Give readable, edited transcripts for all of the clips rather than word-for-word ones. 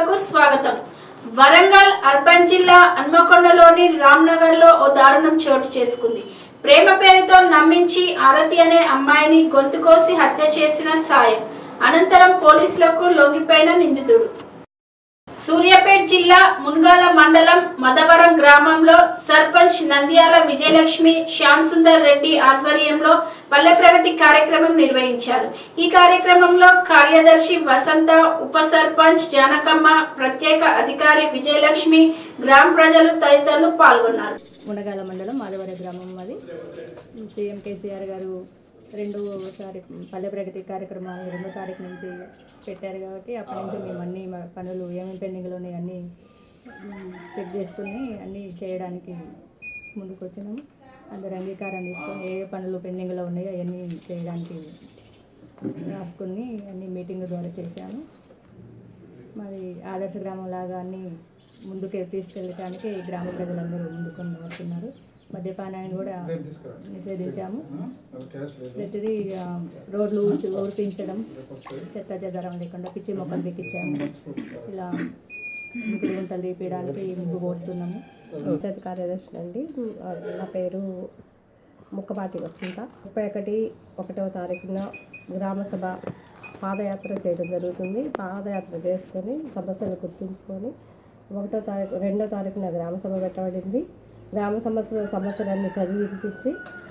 వార్తలకు స్వాగతం। వరంగల్ అర్బన్ జిల్లా హన్మకొండలోని రామ్నగర్లో ఓ దారుణం చోటు చేసుకుంది। ప్రేమ పేరుతో నమ్మించి ఆరతి అనే అమ్మాయిని గొంతు కోసి హత్య చేసిన సాయం అనంతరం పోలీసులకు లొంగిపోయిన నిందితుడు। సూర్యాపేట జిల్లా మున్గాల మండలం మదవరం గ్రామంలో సర్పంచ్ నంద్యాల విజయలక్ష్మి శ్యామ్ సుందర్ రెడ్డి ఆధ్వర్యంలో పల్లె ప్రగతి కార్యక్రమం నిర్వహించారు। ఈ కార్యక్రమంలో కార్యదర్శి వసంత, ఉప సర్పంచ్ జానకమ్మ, ప్రత్యేక అధికారి విజయలక్ష్మి, గ్రామ ప్రజలు తదితరులు పాల్గొన్నారు। మునగాల మండలం మదవరం గ్రామం అది సీఎం కేసీఆర్ గారు రెండోసారి పల్లె ప్రగతి కార్యక్రమాలు 2వ తారీఖు నుంచి పెట్టారు కాబట్టి అప్పటి నుంచి మేము అన్ని పనులు ఏమేమి పెండింగ్లో ఉన్నాయి అన్నీ చెక్ చేసుకుని అన్నీ చేయడానికి ముందుకు వచ్చినాము। అందరు అంగీకారం తీసుకొని ఏ పనులు పెండింగ్లో ఉన్నాయో అవన్నీ చేయడానికి రాసుకుని అన్ని మీటింగ్ ద్వారా చేశాము। మరి ఆదర్శ గ్రామం లాగా అన్నీ ముందుకు తీసుకెళ్ళడానికి గ్రామ ప్రజలందరూ ముందుకు వస్తున్నారు। మద్యపానాన్ని కూడా నిషేధించాము। ప్రతిదీ రోడ్లు ఊర్పించడం, చెత్త చెదరం లేకుండా పిచ్చి మొక్కలు బిక్కించాము। ఇలా ముగ్గురు గుంటలు తీపడానికి ముగ్గు పోస్తున్నాము। కార్యదర్శి అండి, నా పేరు ముక్కపాటి వసంత। 31వ తారీఖున గ్రామసభ పాదయాత్ర చేయడం జరుగుతుంది। పాదయాత్ర చేసుకొని సమస్యలు గుర్తుంచుకొని 2వ తారీఖున గ్రామసభ పెట్టబడింది। గ్రామ సమస్యలన్నీ చదివి వినిపించి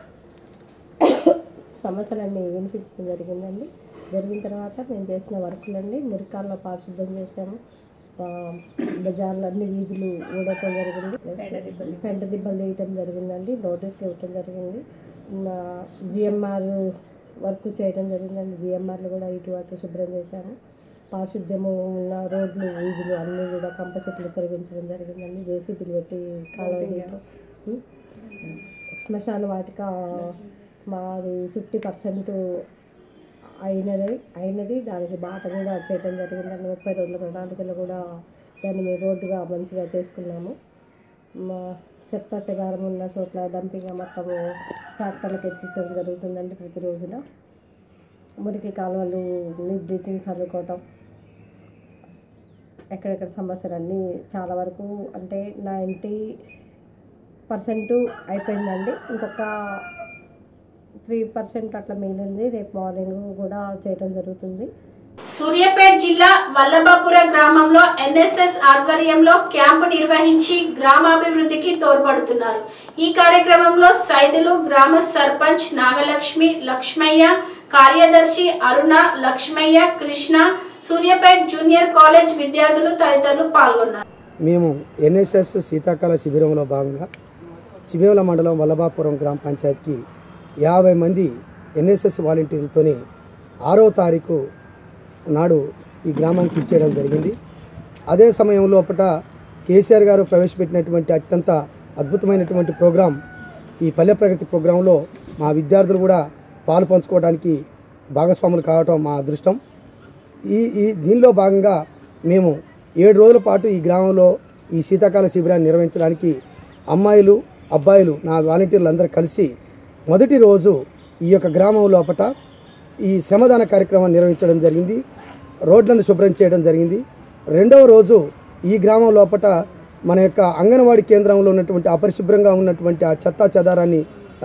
సమస్యలన్నీ వినిపించడం జరిగిందండి। జరిగిన తర్వాత మేము చేసిన వర్కులన్నీ మురికాల్లో పారిశుద్ధం చేసాము। బజార్లు అన్ని వీధులు ఊడటం జరిగింది, పెంట దిబ్బలు తీయటం జరిగిందండి, నోటీసులు ఇవ్వటం జరిగింది। జిఎంఆర్ వర్క్ చేయడం జరిగిందండి, జిఎంఆర్లు కూడా ఇటు అటు శుభ్రం చేశాము। పారిశుద్ధ్యము ఉన్న రోడ్లు వీధులు అన్నీ కూడా కంప చెట్లు తొలగించడం జరిగిందండి, జేసీబీలు పెట్టి కాలువ తీయటం। శ్మశాన వాటిక మాది 50% అయినది దానికి బాట కూడా చేయడం జరిగిందండి। 30 రోజుల ప్రణాళికలు కూడా దాన్ని మేము రోడ్డుగా మంచిగా చేసుకున్నాము। మా చెత్త చెదారం ఉన్న చోట్ల డంపింగ్ మొత్తము ట్రాక్టర్లకు ఎత్తించడం జరుగుతుందండి ప్రతి రోజున। మురికి కాలువలు బ్లీచింగ్ చల్లుకోవటం, ఎక్కడెక్కడ సమస్యలన్నీ చాలా వరకు అంటే 90% అయిపోయిందండి। ఇంకొక 3% అట్లా మిగిలింది, రేపు మార్నింగ్ కూడా చేయడం జరుగుతుంది। సూర్యాపేట జిల్లా వల్లభాపుర గ్రామంలో ఎన్ఎస్ఎస్ ఆధ్వర్యంలో క్యాంపు నిర్వహించి గ్రామాభివృద్ధికి తోడ్పడుతున్నారు। ఈ కార్యక్రమంలో సైదులు గ్రామ సర్పంచ్ నాగలక్ష్మి, లక్ష్మయ్య, కార్యదర్శి అరుణ, లక్ష్మయ్య, కృష్ణ, సూర్యాపేట జూనియర్ కాలేజ్ విద్యార్థులు తదితరులు పాల్గొన్నారు। మేము ఎన్ఎస్ఎస్ శీతాకాల శిబిరంలో భాగంగా చివేల మండలం వల్లభాపురం గ్రామ పంచాయతీకి 50 మంది ఎన్ఎస్ఎస్ వాలంటీర్లతోని 6వ తారీఖు నాడు ఈ గ్రామానికి ఇచ్చేయడం జరిగింది। అదే సమయం లోపల కేసీఆర్ గారు ప్రవేశపెట్టినటువంటి అత్యంత అద్భుతమైనటువంటి ప్రోగ్రాం ఈ పల్లె ప్రగతి ప్రోగ్రాంలో మా విద్యార్థులు కూడా పాలు పంచుకోవడానికి భాగస్వాములు కావటం మా అదృష్టం। దీనిలో భాగంగా మేము 7 రోజుల పాటు ఈ గ్రామంలో ఈ శీతాకాల శిబిరాన్ని నిర్వహించడానికి అమ్మాయిలు, అబ్బాయిలు నా వాలంటీర్లు అందరూ కలిసి మొదటి రోజు ఈ యొక్క గ్రామం లోపల ఈ శ్రమదాన కార్యక్రమాన్ని నిర్వహించడం జరిగింది, రోడ్లను శుభ్రం చేయడం జరిగింది। 2వ రోజు ఈ గ్రామం లోపల మన యొక్క అంగన్వాడీ కేంద్రంలో ఉన్నటువంటి అపరిశుభ్రంగా ఉన్నటువంటి ఆ చెత్తా చెదారాన్ని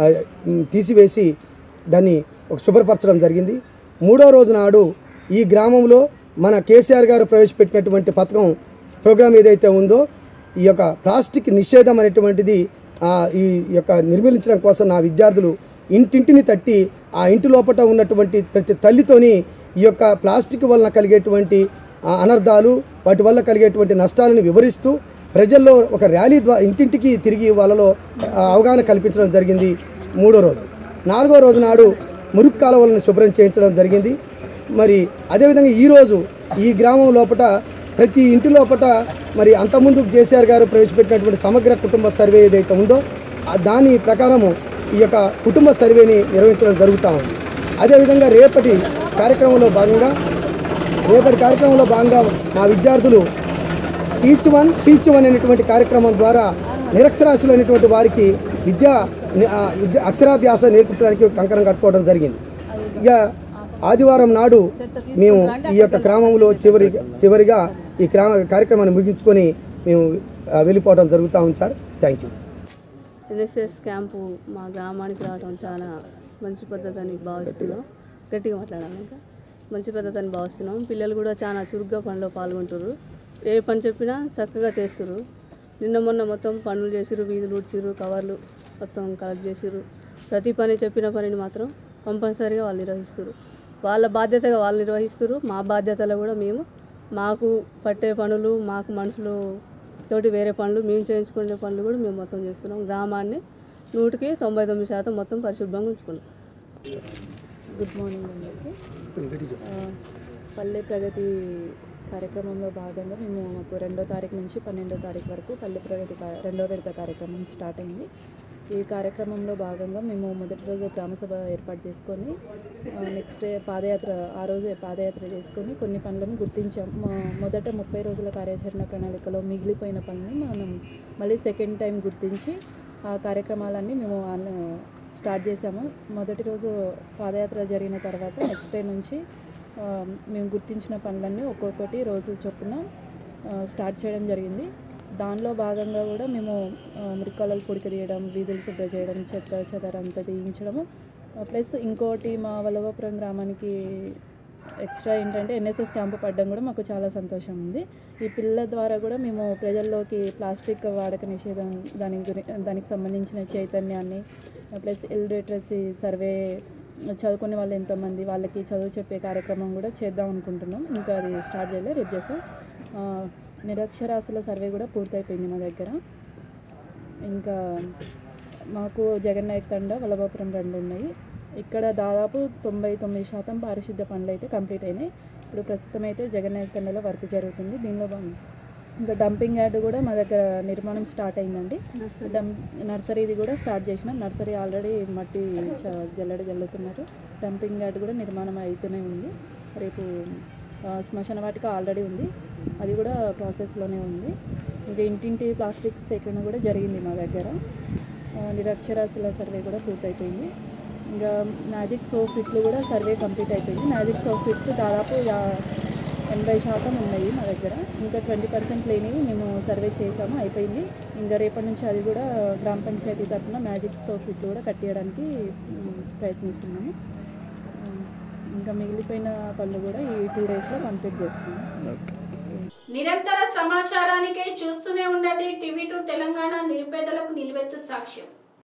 తీసివేసి దాన్ని శుభ్రపరచడం జరిగింది। 3వ రోజు నాడు ఈ గ్రామంలో మన కేసీఆర్ గారు ప్రవేశపెట్టినటువంటి ప్రోగ్రాం ఏదైతే ఉందో ఈ యొక్క ప్లాస్టిక్ నిషేధం అనేటువంటిది ఈ యొక్క నిర్మూలించడం కోసం నా విద్యార్థులు ఇంటింటిని తట్టి ఆ ఇంటి లోపల ఉన్నటువంటి ప్రతి తల్లితోని ఈ యొక్క ప్లాస్టిక్ వలన కలిగేటువంటి అనర్థాలు, వాటి వల్ల కలిగేటువంటి నష్టాలను వివరిస్తూ ప్రజల్లో ఒక ర్యాలీ ద్వారా ఇంటింటికి తిరిగి వాళ్ళలో అవగాహన కల్పించడం జరిగింది 3వ రోజు। 4వ రోజు నాడు మురికి కాలువలను శుభ్రం చేయించడం జరిగింది। మరి అదేవిధంగా ఈరోజు ఈ గ్రామం లోపల ప్రతి ఇంటి లోపల మరి అంతకుముందు కేసీఆర్ గారు ప్రవేశపెట్టినటువంటి సమగ్ర కుటుంబ సర్వే ఏదైతే ఉందో దాని ప్రకారము ఈ యొక్క కుటుంబ సర్వేని నిర్వహించడం జరుగుతూ ఉంది। అదేవిధంగా రేపటి కార్యక్రమంలో భాగంగా మా విద్యార్థులు టీచ్ వన్ అనేటువంటి కార్యక్రమం ద్వారా నిరక్షరాస్యులైనటువంటి వారికి అక్షరాభ్యాసం నేర్పించడానికి కంకణం కట్టుకోవడం జరిగింది। ఇక ఆదివారం నాడు మేము ఈ యొక్క గ్రామంలో చివరిగా ఈ కార్యక్రమాన్ని ముగించుకొని మేము వెళ్ళిపోవడం జరుగుతూ ఉంది sir. Thank you. NSS camp మా గ్రామానికి రావడం చాలా మంచి పద్ధతి అని భావిస్తున్నాం. గట్టిగా మాట్లాడాలి. ఇంకా మంచి పద్ధతి అని భావిస్తున్నాం. పిల్లలు కూడా చాలా చురుగ్గా పనిలో పాల్గొంటారు. ఏ పని చెప్పినా చక్కగా చేస్తారు. నిన్న మొన్న మొత్తం పనులు చేసిరు, వీధులు ఊడ్చిరు, కవర్లు మొత్తం కలెక్ట్ చేసిరు. ప్రతి పని చెప్పిన పనిని మాత్రం కంపల్సరీగా వాళ్ళు నిర్వహిస్తారు. వాళ్ళ బాధ్యతగా వాళ్ళు నిర్వహిస్తారు. మా బాధ్యతలో కూడా మేము మాకు పట్టే పనులు, మాకు మనుషులు తోటి వేరే పనులు, మేము చేయించుకునే పనులు కూడా మేము మొత్తం చేస్తున్నాం. గ్రామాన్ని 99% మొత్తం పరిశుభ్రంగా ఉంచుకున్నాం. గుడ్ మార్నింగ్ అందరికీ. పల్లె ప్రగతి కార్యక్రమంలో భాగంగా మేము మాకు 2వ తారీఖు నుంచి 12వ తారీఖు వరకు పల్లె ప్రగతి 2వ విడత కార్యక్రమం స్టార్ట్ అయింది. ఈ కార్యక్రమంలో భాగంగా మేము మొదటి రోజు గ్రామసభ ఏర్పాటు చేసుకొని నెక్స్ట్ డే పాదయాత్ర, ఆ రోజే పాదయాత్ర చేసుకొని కొన్ని పనులను గుర్తించాం. మొదట 30 రోజుల కార్యాచరణ ప్రణాళికలో మిగిలిపోయిన పనులని మనం మళ్ళీ సెకండ్ టైం గుర్తించి ఆ కార్యక్రమాలన్నీ మేము స్టార్ట్ చేసాము. మొదటి రోజు పాదయాత్ర జరిగిన తర్వాత నెక్స్ట్ డే నుంచి మేము గుర్తించిన పనులన్నీ ఒక్కొక్కటి రోజు చొప్పున స్టార్ట్ చేయడం జరిగింది. దానిలో భాగంగా కూడా మేము మురికాలలు పొడిక తీయడం, వీధులు శుభ్ర చేయడం, చెత్త తీయించడము, ప్లస్ ఇంకోటి మా వల్లభాపురం గ్రామానికి ఎక్స్ట్రా ఏంటంటే ఎన్ఎస్ఎస్ క్యాంపు పడడం కూడా మాకు చాలా సంతోషం ఉంది. ఈ పిల్లల ద్వారా కూడా మేము ప్రజల్లోకి ప్లాస్టిక్ వాడక నిషేధం దానికి సంబంధించిన చైతన్యాన్ని, ప్లస్ ఇల్లిటరసీ సర్వే, చదువుకునే వాళ్ళు ఎంతోమంది వాళ్ళకి చదువు చెప్పే కార్యక్రమం కూడా చేద్దాం అనుకుంటున్నాం. ఇంకా అది స్టార్ట్ చేయలేదు, రేపు చేస్తాం. నిరక్షరాస్యుల సర్వే కూడా పూర్తయిపోయింది మా దగ్గర. ఇంకా మాకు జగన్నాయక్ తండా, వల్లభాపురం 2 ఉన్నాయి. ఇక్కడ దాదాపు 99% పారిశుద్ధ్య పనులు అయితే కంప్లీట్ అయినాయి. ఇప్పుడు ప్రస్తుతం అయితే జగన్నాయక్ తండాలో వర్క్ జరుగుతుంది. దీనిలో ఇంకా డంపింగ్ యార్డ్ కూడా మా దగ్గర నిర్మాణం స్టార్ట్ అయిందండి. నర్సరీది కూడా స్టార్ట్ చేసినాం. నర్సరీ ఆల్రెడీ మట్టి జల్లుతున్నారు. డంపింగ్ యార్డ్ కూడా నిర్మాణం అవుతూనే ఉంది. రేపు శ్మశాన వాటిక ఆల్రెడీ ఉంది, అది కూడా ప్రాసెస్లోనే ఉంది. ఇంకా ఇంటింటి ప్లాస్టిక్ సేకరణ కూడా జరిగింది మా దగ్గర. నిరక్షరాస్యుల సర్వే కూడా పూర్తయిపోయింది. ఇంకా మ్యాజిక్ సోప్ కిట్లు కూడా సర్వే కంప్లీట్ అయిపోయింది. మ్యాజిక్ సోప్ కిట్స్ దాదాపు 80% ఉన్నాయి మా దగ్గర. ఇంకా 20% లేనివి మేము సర్వే చేసాము, అయిపోయింది. ఇంకా రేపటి నుంచి అది కూడా గ్రామ పంచాయతీ తరఫున మ్యాజిక్ సోప్ కిట్లు కూడా కట్టియడానికి ప్రయత్నిస్తున్నాము. ఇంకా మిగిలిపోయిన పనులు కూడా ఈ 2 డేస్లో కంప్లీట్ చేస్తున్నాము. నిరంతర సమాచారానికై చూస్తూనే ఉండండి టీవీ2 తెలంగాణ, నిరుపేదలకు నిలువెత్తు సాక్ష్యం.